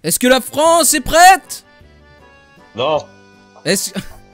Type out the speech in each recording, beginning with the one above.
Est-ce que la France est prête? Non. Est-ce...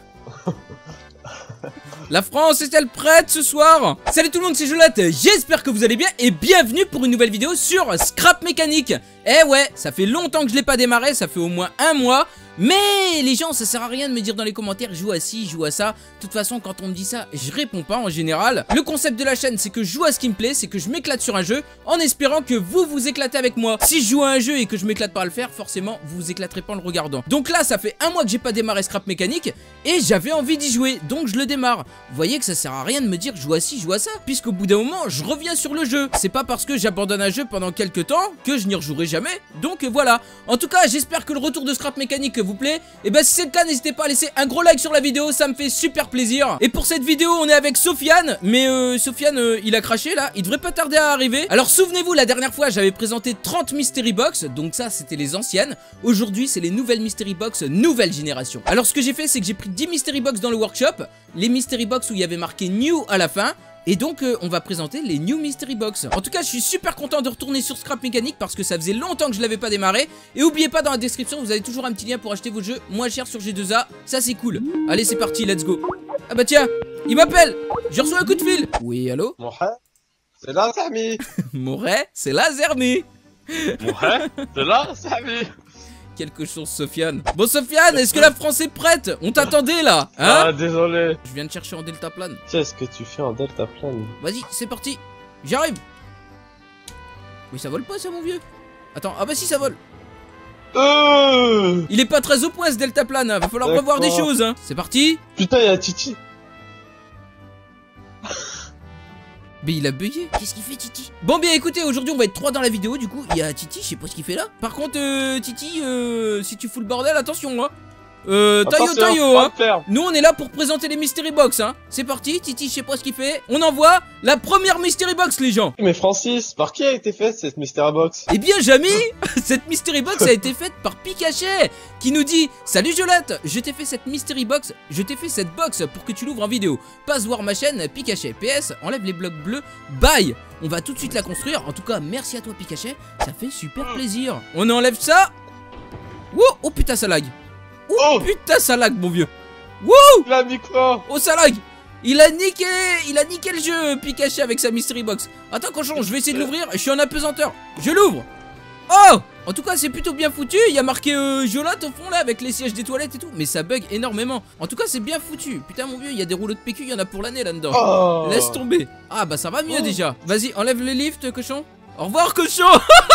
La France est-elle prête ce soir? Salut tout le monde, c'est Jolate, j'espère que vous allez bien et bienvenue pour une nouvelle vidéo sur Scrap Mécanique. Eh ouais, ça fait longtemps que je l'ai pas démarré, ça fait au moins un mois. Mais les gens, ça sert à rien de me dire dans les commentaires joue à ci, joue à ça. De toute façon, quand on me dit ça, je réponds pas en général. Le concept de la chaîne, c'est que je joue à ce qui me plaît, c'est que je m'éclate sur un jeu en espérant que vous vous éclatez avec moi. Si je joue à un jeu et que je m'éclate pas à le faire, forcément, vous vous éclaterez pas en le regardant. Donc là, ça fait un mois que j'ai pas démarré Scrap Mécanique et j'avais envie d'y jouer, donc je le démarre. Vous voyez que ça sert à rien de me dire joue à ci, joue à ça, puisqu'au bout d'un moment, je reviens sur le jeu. C'est pas parce que j'abandonne un jeu pendant quelques temps que je n'y rejouerai jamais. Donc voilà. En tout cas, j'espère que le retour de Scrap Mécanique vous plaît. Et ben si c'est le cas, n'hésitez pas à laisser un gros like sur la vidéo, ça me fait super plaisir. Et pour cette vidéo, on est avec Sofiane. Mais Sofiane, il a craché là, il devrait pas tarder à arriver. Alors souvenez-vous, la dernière fois, j'avais présenté 30 Mystery Box. Donc ça, c'était les anciennes. Aujourd'hui, c'est les nouvelles Mystery Box, nouvelle génération. Alors ce que j'ai fait, c'est que j'ai pris 10 Mystery Box dans le workshop. Les Mystery Box où il y avait marqué New à la fin. Et donc on va présenter les New Mystery Box. En tout cas je suis super content de retourner sur Scrap Mécanique parce que ça faisait longtemps que je l'avais pas démarré. Et oubliez pas, dans la description vous avez toujours un petit lien pour acheter vos jeux moins chers sur G2A. Ça c'est cool. Allez c'est parti, let's go. Ah bah tiens, il m'appelle. J'ai reçu un coup de fil. Oui allô. Mourad, c'est là Samy. Mourad, c'est là Zermi. Mourad, c'est là Samy. Quelque chose Sofiane. Bon Sofiane, est-ce que la France est prête? On t'attendait là, hein? Ah désolé. Je viens de chercher en deltaplane. Qu'est-ce que tu fais en deltaplane? Vas-y, c'est parti. J'arrive. Oui, ça vole pas ça mon vieux. Attends, ah bah si ça vole. Il est pas très au point ce deltaplane, hein. Va falloir revoir des choses, hein. C'est parti. Putain, y'a Titi. Mais il a bugué. Qu'est-ce qu'il fait Titi? Bon bien écoutez, aujourd'hui on va être 3 dans la vidéo. Du coup il y a Titi, je sais pas ce qu'il fait là. Par contre Titi, si tu fous le bordel, attention hein. Taillot hein. Nous on est là pour présenter les Mystery Box hein. C'est parti, Titi je sais pas ce qu'il fait. On envoie la première Mystery Box les gens. Mais Francis, par qui a été faite cette Mystery Box? Eh bien Jamy, cette Mystery Box a été faite par Pikaché, qui nous dit: salut Jolate, je t'ai fait cette Mystery Box, je t'ai fait cette box pour que tu l'ouvres en vidéo. Passe voir ma chaîne Pikaché. PS, enlève les blocs bleus, bye. On va tout de suite la construire. En tout cas merci à toi Pikaché, ça fait super plaisir. On enlève ça. Wow, oh putain ça lag. Oh putain ça lag mon vieux. Wouh. Il a mis quoi? Oh ça lag. Il a niqué le jeu Pikachu avec sa Mystery Box. Attends cochon, je vais essayer de l'ouvrir. Je suis en apesanteur. Je l'ouvre. Oh. En tout cas c'est plutôt bien foutu. Il y a marqué Jolate au fond là avec les sièges des toilettes et tout. Mais ça bug énormément. En tout cas c'est bien foutu. Putain mon vieux, il y a des rouleaux de PQ, il y en a pour l'année là-dedans. Oh. Laisse tomber. Ah bah ça va mieux déjà. Vas-y enlève le lift cochon. Au revoir cochon.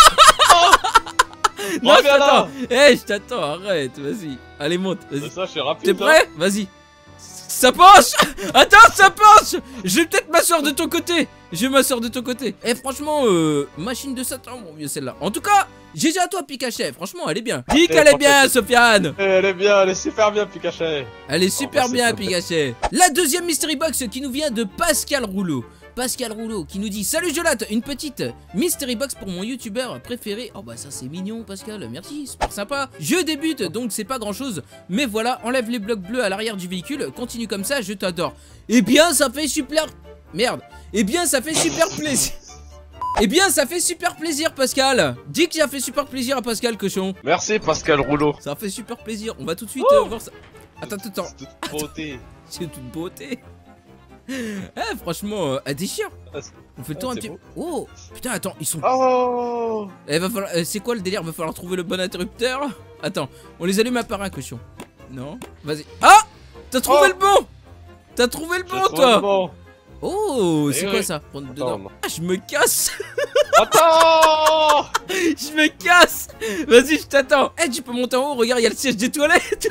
Non je t'attends. Eh je t'attends, arrête, vas-y. Allez monte, vas-y. Ça je suis rapide. T'es prêt? Vas-y. Ça penche. Attends, ça penche. Je vais peut-être m'asseoir de ton côté. Je vais m'asseoir de ton côté. Eh franchement, machine de Satan mon vieux celle-là. En tout cas, GG à toi Pikachu. Franchement elle est bien. Dis qu'elle est bien Sofiane. Elle est bien, elle est super bien Pikachu. Elle est super bien Pikachu. La deuxième Mystery Box qui nous vient de Pascal Rouleau. Pascal Rouleau qui nous dit: salut Jolate, une petite Mystery Box pour mon youtubeur préféré. Oh bah ça c'est mignon Pascal, merci, super sympa. Je débute donc c'est pas grand chose, mais voilà, enlève les blocs bleus à l'arrière du véhicule, continue comme ça, je t'adore. Eh bien ça fait super... Merde. Eh bien ça fait super plaisir. Eh bien ça fait super plaisir Pascal. Dis que ça fait super plaisir à Pascal cochon. Merci Pascal Rouleau. Ça fait super plaisir, on va tout de suite voir ça. Attends. C'est toute beauté. C'est toute beauté. Eh franchement, elle déchire. On fait le tour un petit peu. Oh putain attends, ils sont... Oh. Eh va falloir... c'est quoi le délire? Va falloir trouver le bon interrupteur. Attends, on les allume un par un cochon. Non, vas-y. Ah. T'as trouvé le bon. T'as trouvé le bon toi. Bon. Oh c'est quoi ça? Prendre dedans. Ah je me casse. Attends. Je me casse. Vas-y je t'attends. Eh tu peux monter en haut, regarde il y a le siège des toilettes.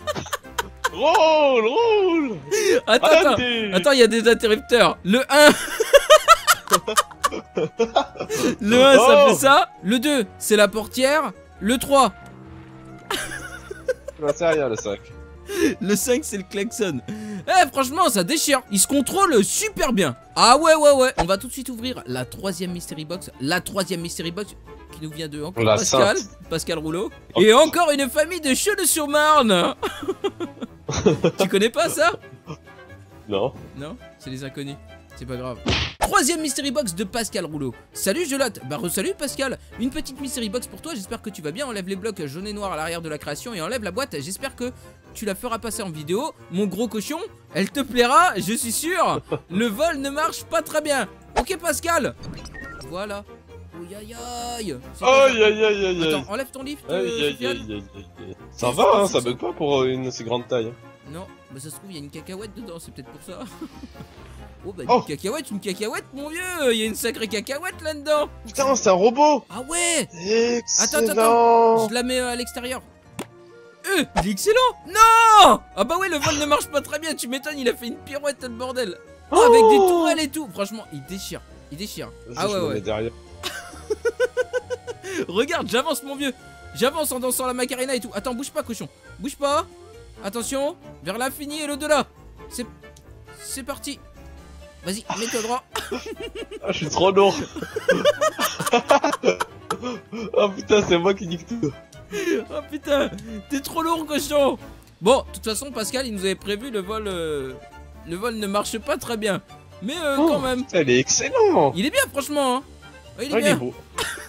Roule. Attends, il y a des interrupteurs. Le 1. Le 1 ça fait ça. Le 2 c'est la portière. Le 3. C'est rien le 5. Le 5 c'est le klaxon. Eh franchement ça déchire. Il se contrôle super bien. Ah ouais. On va tout de suite ouvrir la troisième Mystery Box. La troisième Mystery Box qui nous vient de encore Pascal Rouleau. Et encore une famille de Cheux-le-sur-Marne. Tu connais pas ça? Non. Non, c'est les inconnus. C'est pas grave. troisième mystery box de Pascal Rouleau. Salut Gelotte. Bah re-salut Pascal. Une petite mystery box pour toi, j'espère que tu vas bien. Enlève les blocs jaunes et noirs à l'arrière de la création et enlève la boîte. J'espère que tu la feras passer en vidéo. Mon gros cochon, elle te plaira, je suis sûr. Le vol ne marche pas très bien. Ok Pascal. Voilà. Aïe aïe aïe. Aïe aïe aïe aïe. Attends, enlève ton lift. Aïe aïe Sofiane. aïe aïe aïe. Ça va, hein, ça bug pas pour une aussi grande taille. Non, bah ça se trouve il y a une cacahuète dedans, c'est peut-être pour ça. Oh bah Oh. une cacahuète mon vieux. Il y a une sacrée cacahuète là-dedans. Putain, c'est un robot. Ah ouais. Excellent. Attends, je la mets à l'extérieur. Il est excellent. Non. Ah bah ouais, le vol ne marche pas très bien, tu m'étonnes, il a fait une pirouette le bordel. Oh, avec des tourelles et tout. Franchement, il déchire. Il déchire. Ah ouais ouais. Derrière. Regarde, j'avance mon vieux. J'avance en dansant la Macarena et tout. Attends, bouge pas cochon. Bouge pas. Attention, vers l'infini et l'au-delà. C'est parti. Vas-y, mets-toi droit. Ah, je suis trop lourd. Oh putain, c'est moi qui nique tout. Oh putain, t'es trop lourd cochon. Bon, de toute façon Pascal il nous avait prévu le vol ne marche pas très bien. Mais quand même. Elle est excellent. Il est bien franchement hein. Oh, il est Il bien. est beau.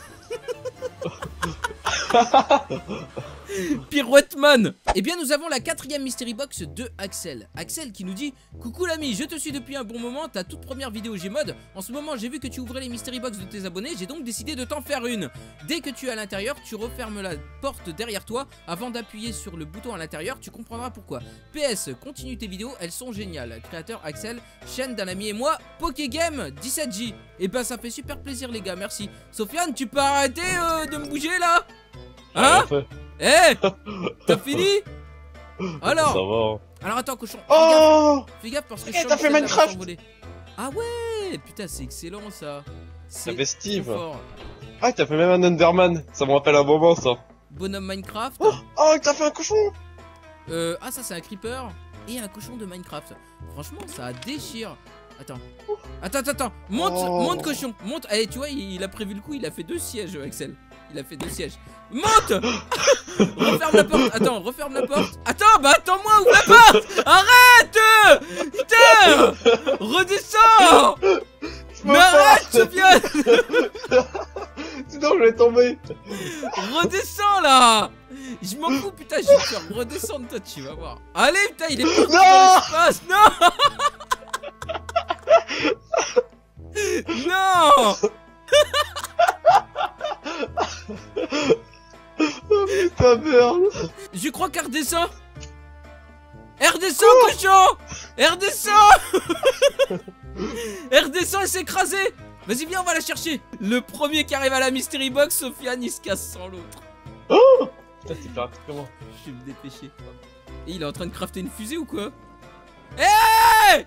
Pirouette man. Eh bien nous avons la quatrième mystery box de Axel. Axel qui nous dit: coucou l'ami, je te suis depuis un bon moment, ta toute première vidéo Gmod. En ce moment j'ai vu que tu ouvrais les mystery box de tes abonnés, j'ai donc décidé de t'en faire une. Dès que tu es à l'intérieur, tu refermes la porte derrière toi avant d'appuyer sur le bouton à l'intérieur, tu comprendras pourquoi. PS, continue tes vidéos, elles sont géniales. Créateur Axel, chaîne d'un ami et moi, Pokégame 17J. Et ben ça fait super plaisir les gars, merci. Sofiane, tu peux arrêter de me bouger là? Hein? Eh, t'as fini? Alors, ça va. alors attends cochon. Oh, Fais gaffe parce que Eh, t'as fait Minecraft. Ah ouais, putain c'est excellent ça. ça fait Steve. trop fort. Ah, t'as fait même un Enderman. Ça me rappelle un moment ça. Bonhomme Minecraft. Oh, t'as fait un cochon. Ah ça c'est un creeper et un cochon de Minecraft. Franchement ça déchire. Attends. Monte, Oh. monte cochon, monte. Allez tu vois il a prévu le coup, il a fait 2 sièges Axel. Il a fait 2 sièges. Monte. Referme la porte. Attends, referme la porte. Attends, bah attends-moi, ouvre la porte. Arrête. Putain. Redescends. Mais arrête, Sofiane. Sinon je vais tomber. Redescends là. Je m'en fous, putain, je vais te faire redescendre toi, tu vas voir. Allez, putain, il est parti Non. dans l'espace. Non. Non. Oh putain, merde. Je crois qu'elle redescend. Elle redescend, cochon. Elle redescend. Elle redescend et s'est écrasée. Vas-y, viens, on va la chercher. Le premier qui arrive à la mystery box, Sofiane, il se casse sans l'autre. Putain, t'es fait rapide comment? Je vais me dépêcher. Et il est en train de crafter une fusée ou quoi? Hey.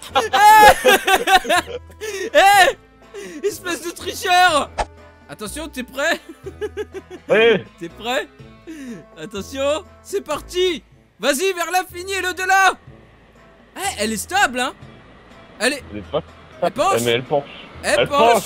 Hey. Espèce de tricheur. Attention, t'es prêt? Ouais. T'es prêt? Attention, c'est parti. Vas-y, vers l'infini et l'au-delà. Eh, elle est stable, hein. Elle est... Elle est pas. Elle penche. Mais elle penche. Elle penche.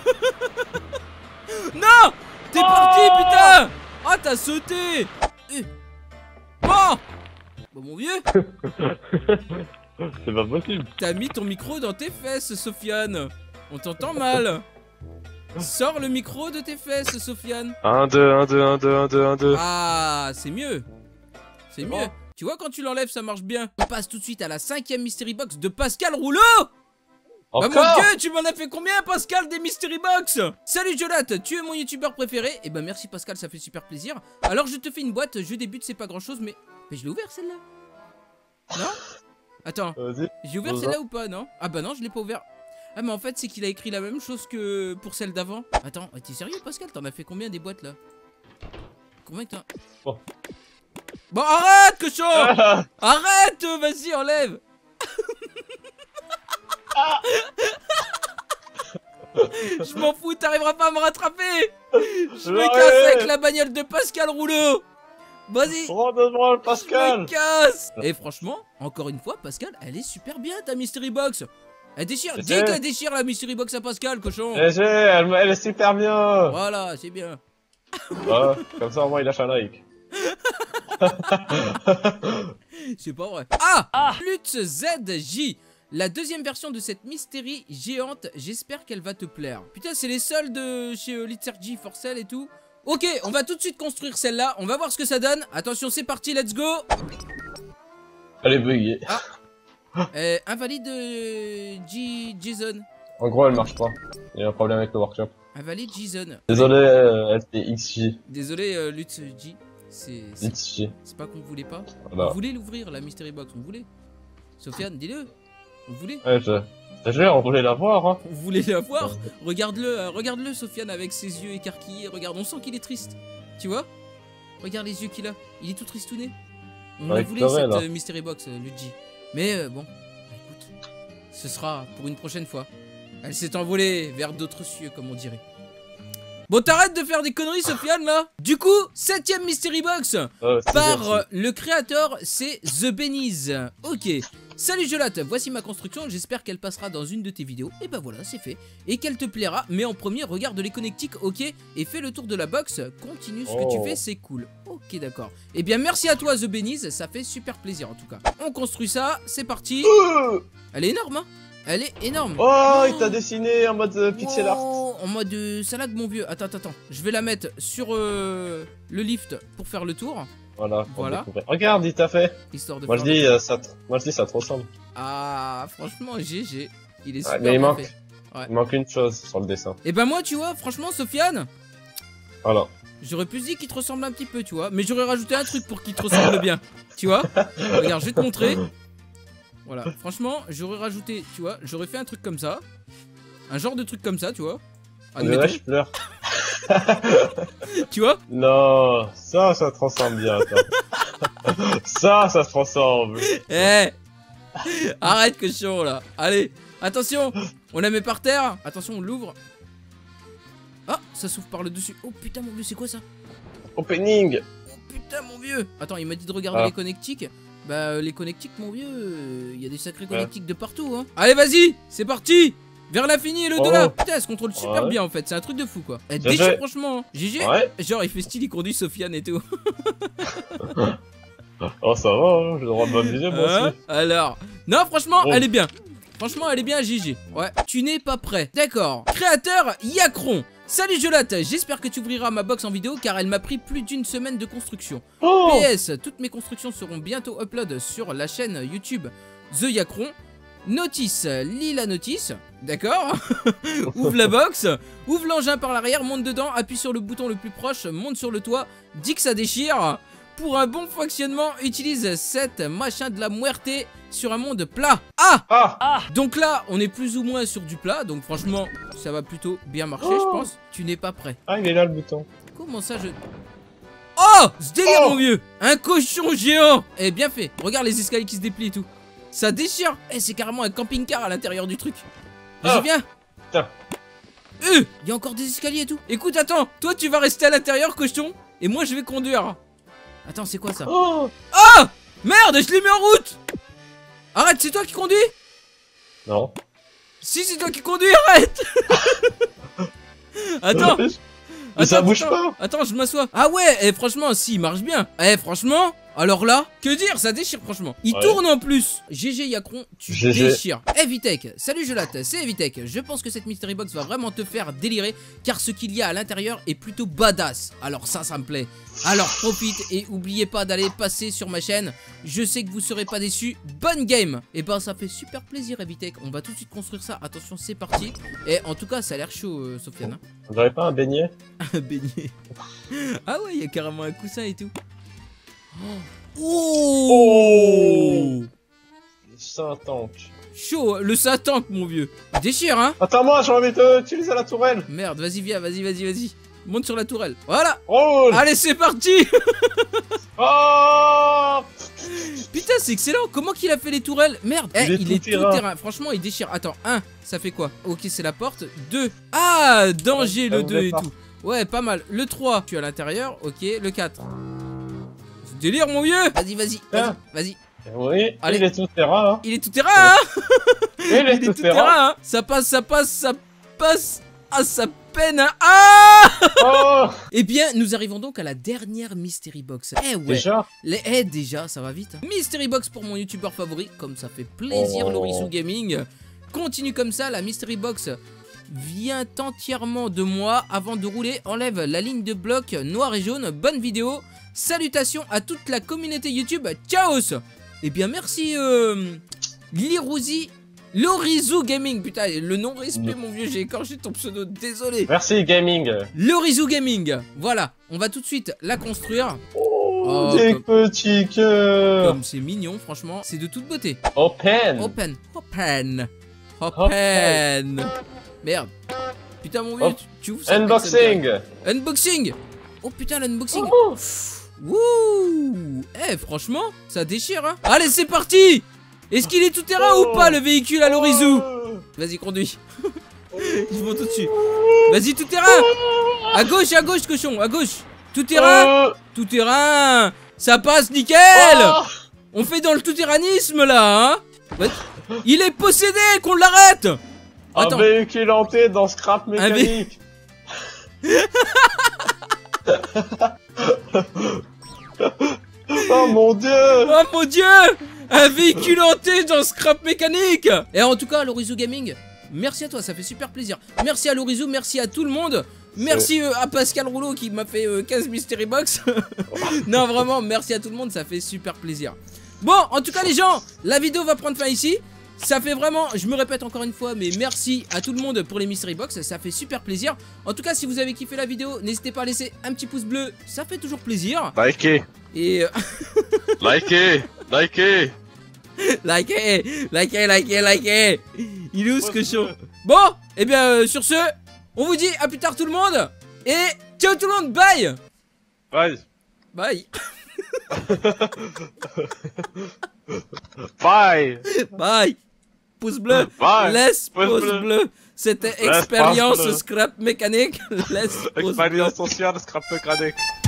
Non. T'es parti, putain. Oh, t'as sauté. Bon. Bon, mon vieux. C'est pas possible. T'as mis ton micro dans tes fesses, Sofiane. On t'entend mal. Sors le micro de tes fesses, Sofiane. 1, 2, 1, 2, 1, 2, 1, 2, 1, 2. Ah, c'est mieux. C'est mieux. bon. Tu vois, quand tu l'enlèves, ça marche bien. On passe tout de suite à la 5ème mystery box de Pascal Rouleau. Bah mon dieu, tu m'en as fait combien Pascal des mystery box? Salut Jolate, tu es mon youtubeur préféré. Et bah merci Pascal, ça fait super plaisir. Alors je te fais une boîte, je débute, c'est pas grand chose, mais je l'ai ouvert celle-là. Non? Attends, Vas-y. j'ai ouvert celle-là ou pas, non? Ah bah non, je l'ai pas ouvert. Ah mais en fait c'est qu'il a écrit la même chose que pour celle d'avant. Attends, t'es sérieux Pascal? T'en as fait combien des boîtes là? Combien que t'as? Oh. Bon arrête cochon. Arrête, vas-y enlève. Je m'en fous, t'arriveras pas à me rattraper. Je me casse avec la bagnole de Pascal Rouleau. Vas-y. Redonne-moi le Je Pascal. me casse. Et franchement, encore une fois Pascal, elle est super bien ta mystery box. Elle déchire, dis qu'elle déchire la mystery box à Pascal cochon. Elle est super bien. Voilà, c'est bien. Ouais, comme ça au moins il lâche un like. C'est pas vrai. Ah, Lutz ZJ. la deuxième version de cette mystérie géante. J'espère qu'elle va te plaire. Putain, c'est les seuls de chez Litzergy, Forcell et tout. Ok, on va tout de suite construire celle-là. On va voir ce que ça donne. Attention, c'est parti, let's go. Elle est buggée. Invalide Jason. En gros, elle marche pas. Il y a un problème avec le workshop. Invalide Jason. Désolé, LTXJ. Désolé, Litzergy. XJ. C'est pas qu'on voulait pas. Voilà. On voulait l'ouvrir, la mystery box. On voulait. Sofiane, dis-le. On voulait. Ouais, je jure, on voulait la voir, hein. On voulait la voir. Regarde-le, Sofiane, avec ses yeux écarquillés. Regarde, on sent qu'il est triste. Tu vois? Regarde les yeux qu'il a. Il est tout tristouné. On la voulait cette mystery box, Luigi. Mais bon, écoute, ce sera pour une prochaine fois. Elle s'est envolée vers d'autres cieux, comme on dirait. Bon, t'arrêtes de faire des conneries, Sofiane, là. Du coup, 7ème mystery box par le créateur, c'est The Benny's. Ok. Salut Jolat, voici ma construction, j'espère qu'elle passera dans une de tes vidéos. Et bah voilà, c'est fait. Et qu'elle te plaira, mais en premier, regarde les connectiques, ok. Et fais le tour de la box, continue ce que tu fais, c'est cool. Ok, d'accord. Et bien, merci à toi The Benny's, ça fait super plaisir en tout cas. On construit ça, c'est parti. Elle est énorme, hein. Elle est énorme. Oh, il t'a dessiné en mode pixel art. En mode salade, mon vieux. Attends. Je vais la mettre sur le lift pour faire le tour. Voilà. Regarde, il t'a fait. Histoire de moi, je dis, ça te ressemble. Ah, franchement, GG. Il est super mais bien fait. Il manque une chose sur le dessin. Et ben moi, tu vois, franchement, Sofiane. Voilà. J'aurais pu dire qu'il te ressemble un petit peu, tu vois. Mais j'aurais rajouté un truc pour qu'il te ressemble bien. Tu vois. Regarde, je vais te montrer. Voilà, franchement, j'aurais rajouté, tu vois, j'aurais fait un truc comme ça. Un genre de truc comme ça, tu vois. Là, je pleure. Tu vois? Non, ça te ressemble bien, ça te ressemble. Eh, arrête, cochon, là. Allez, attention, on la met par terre. Attention, on l'ouvre. Ah, ça s'ouvre par le dessus. Oh putain, mon vieux, c'est quoi ça? Opening. Oh putain, mon vieux. Attends, il m'a dit de regarder les connectiques. Bah, les connectiques, mon vieux, il y a des sacrés connectiques de partout, hein. Allez, vas-y, c'est parti. Vers l'infini et l'au-delà. Putain, elle se contrôle super bien en fait, c'est un truc de fou quoi. Elle déchire franchement. GG. Genre, il fait style, il conduit Sofiane et tout. Oh, ça va, hein, j'ai le droit de m'amuser moi aussi. Alors, non, franchement, elle est bien. Franchement, elle est bien, GG. Ouais, tu n'es pas prêt. D'accord. Créateur Yakron. Salut Jolat, j'espère que tu ouvriras ma box en vidéo car elle m'a pris plus d'une semaine de construction. PS, toutes mes constructions seront bientôt upload sur la chaîne YouTube The Yakron. Notice, lis la notice, d'accord. Ouvre la box, ouvre l'engin par l'arrière, monte dedans, appuie sur le bouton le plus proche, monte sur le toit, dis que ça déchire. Pour un bon fonctionnement, utilise cette machin de la muerte sur un monde plat. Donc là, on est plus ou moins sur du plat, donc franchement, ça va plutôt bien marcher, je pense. Tu n'es pas prêt. Ah, il est là le bouton. Comment ça, Oh, ce délire, mon vieux. Un cochon géant. Eh, bien fait. Regarde les escaliers qui se déplient et tout. Ça déchire. Eh, c'est carrément un camping-car à l'intérieur du truc. Vas-y, viens. Tiens. Il y a encore des escaliers et tout. Écoute, attends. Toi, tu vas rester à l'intérieur, cochon. Et moi, je vais conduire. Attends, c'est quoi ça? Merde, je l'ai mis en route. Arrête, c'est toi qui conduis? Non. Si, c'est toi qui conduis, arrête. Attends. Mais ça bouge pas. Attends, je m'assois. Ah ouais, franchement, si, il marche bien. Franchement, alors là, que dire, ça déchire franchement. Il tourne en plus. GG Yakron, tu déchires. Vitek, salut Jolat, c'est Vitek. Je pense que cette mystery box va vraiment te faire délirer car ce qu'il y a à l'intérieur est plutôt badass. Alors ça me plaît. Alors profite et oubliez pas d'aller passer sur ma chaîne. Je sais que vous serez pas déçus. Bonne game. Et ben ça fait super plaisir Vitek. On va tout de suite construire ça. Attention, c'est parti. Et en tout cas, ça a l'air chaud, Sofiane. On dirait pas un beignet? Un beignet. Ah ouais, il y a carrément un coussin et tout. Oh, le Saint-Tank. Chaud, le Saint-Tank, mon vieux. Déchire, hein. Attends-moi, j'ai envie d'utiliser la tourelle. Merde, vas-y, viens, vas-y. Monte sur la tourelle. Voilà. Allez, c'est parti. Putain, c'est excellent. Comment qu'il a fait les tourelles? Merde. Il est tout terrain. Franchement, il déchire. Attends, 1, ça fait quoi? Ok, c'est la porte. 2. Ah, danger, le 2 et tout. Ouais, pas mal. Le 3, tu es à l'intérieur. Ok, le 4. Délire, mon vieux. Vas-y. Oui, allez. Il est tout terrain. Il est tout terrain, hein. Il est tout terrain. Ça passe. Ah, ça peine, hein. Ah. Oh. Eh bien, nous arrivons donc à la dernière Mystery Box. Eh ouais. Déjà, ça va vite. Hein. Mystery Box pour mon youtubeur favori, comme ça fait plaisir, Lorizu Gaming. Continue comme ça, la Mystery Box vient entièrement de moi. Avant de rouler, enlève la ligne de bloc noir et jaune. Bonne vidéo. Salutations à toute la communauté YouTube. Ciao. Eh bien, merci Lorizu Gaming. Putain, le non-respect, mon vieux, j'ai écorché ton pseudo. Désolé. Merci, Gaming. Lorizu Gaming. Voilà, on va tout de suite la construire. Oh, des petits cœurs. Comme c'est mignon, franchement, c'est de toute beauté. Open. Merde. Putain, mon vieux, tu ouvres ça. Unboxing. Oh putain, l'unboxing. Wouh. Eh, franchement, ça déchire, hein. Allez, c'est parti. Est-ce qu'il est tout terrain ou pas, le véhicule à Lorizu? Vas-y, conduis. Je monte au-dessus. Vas-y, tout terrain. À gauche, cochon, à gauche. Tout terrain. Tout terrain. Ça passe, nickel. On fait dans le tout-terranisme, là, hein. Il est possédé, qu'on l'arrête. Un véhicule hanté dans Scrap Mécanique. Oh mon dieu. Oh mon dieu. Un véhicule hanté dans Scrap Mécanique. Et en tout cas, Lorizu Gaming, merci à toi, ça fait super plaisir. Merci à Lorizu, merci à tout le monde. Merci à Pascal Rouleau qui m'a fait 15 Mystery Box. Non, vraiment, merci à tout le monde, ça fait super plaisir. Bon, en tout cas les gens, la vidéo va prendre fin ici. Ça fait vraiment, je me répète encore une fois, mais merci à tout le monde pour les Mystery Box, ça fait super plaisir. En tout cas, si vous avez kiffé la vidéo, n'hésitez pas à laisser un petit pouce bleu, ça fait toujours plaisir. Likez. Et likez. Il est où ce cochon? Bon, et bien sur ce, on vous dit à plus tard tout le monde. Et ciao tout le monde, bye. Bye. Bye. Pouce bleu. Laisse pouce bleu. C'était expérience scrap mécanique. Laisse pouce bleu. Expérience sociale scrap mécanique.